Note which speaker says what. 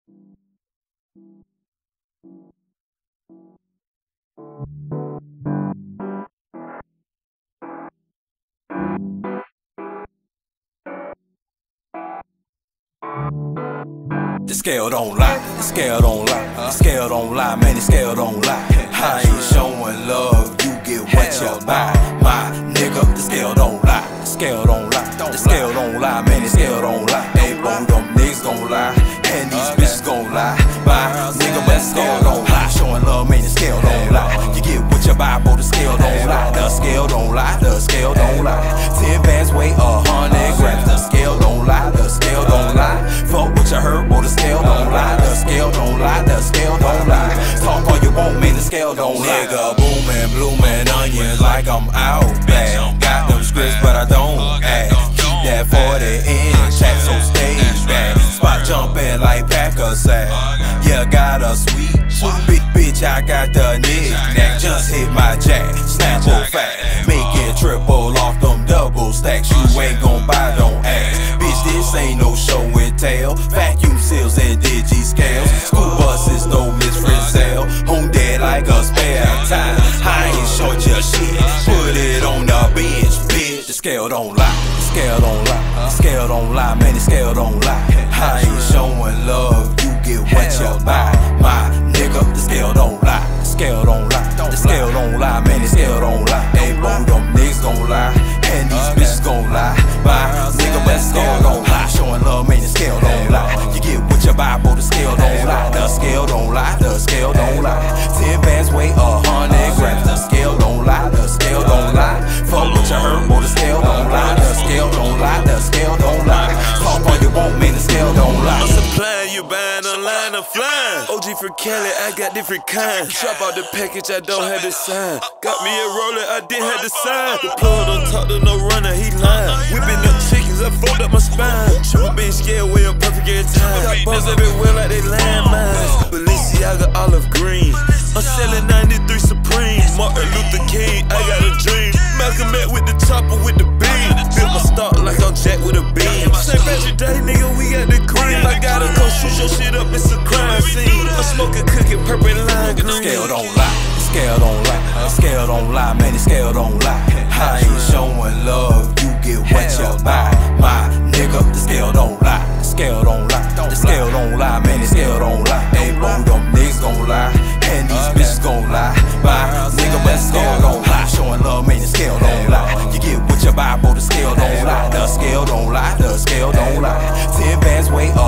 Speaker 1: The scale don't lie, the scale don't lie, the scale don't lie, man, the scale don't lie. I ain't showing love, you get what you buy, my nigga. The scale don't lie, the scale don't lie, the scale don't lie, man, the scale don't lie. Hey, both them niggas gon' lie, and these bitches gon' lie, my nigga. But the scale don't lie, showing love, man, the scale don't lie. You get what you buy, but the scale don't lie, the scale don't lie, the scale don't lie. 10 bands weigh 100 grams, the scale don't lie, the scale don't lie. Fuck what you heard, but the scale don't lie, the scale don't lie, the scale don't lie. Talk all you want, man, the scale don't lie. Nigga booming, blooming onions like I'm out bad. Got them scripts, but I don't act. Keep that 40 in chat, so stay back. Spot jumping like Packer sack. Yeah, got a sweet bitch, I got the knick-knack. Just hit my jack, snap or fat. Make it triple off them double stacks. You ain't gon' buy, don't ask. Bitch, this ain't no show and tell. Vacuum seals and digi scales. School buses, no Miss Frizzell. Home dead like a spare time. I ain't short your shit, put it on the bench, bitch. The scale don't lie, the scale don't lie, the scale don't lie, man, the scale don't lie. I ain't showing love, you get what you buy, my nigga. The scale don't lie, the scale don't lie, the scale don't lie, man, the scale don't lie. Hey, both them niggas gon' lie, and these bitches gon' lie, my nigga. But the scale don't lie, showing love, man, the scale don't lie. You get what you buy, but the scale don't lie, the scale don't lie, the scale don't lie. 10 bands weigh 100 grams, the scale don't lie, the scale don't lie. Fuck what you heard, but the scale don't lie, the scale don't lie, the scale don't lie. Talk all you want, man, the scale don't lie.
Speaker 2: I'm supplying, you buying online, I'm flying. OG for Cali, I got different kinds. Drop out the package, I don't have the sign. Got me a roller, I didn't have the sign. The plug don't talk to no runner, he lying. Whipping up chickens, I fold up my spine. Triple being scared, way I'm perfect every time. Got bombs everywhere like they landmines. Balenciaga olive green. I'm selling 93 Supreme. Martin Luther King, I got a dream. Malcolm X with the chopper with the beam. Built my stock like I'm Jack with a beam. St. Patrick Day, nigga, we got the cream. I gotta go shoot your shit up, it's a crime scene. I'm smoking cookie, purple lime green.
Speaker 1: The scale don't lie, the scale don't lie, the scale don't lie, man, the scale don't lie. I ain't showing love, you get what you buy, my nigga. The scale don't lie, the scale don't lie, the scale don't lie, man, the scale don't lie. Hey, both them niggas gon' lie, and these bitches gon' lie, my nigga. But the scale don't lie, showing love, man, the scale don't lie. You get what you buy, but the scale don't lie, the scale don't lie, the scale don't lie. 10 bands weigh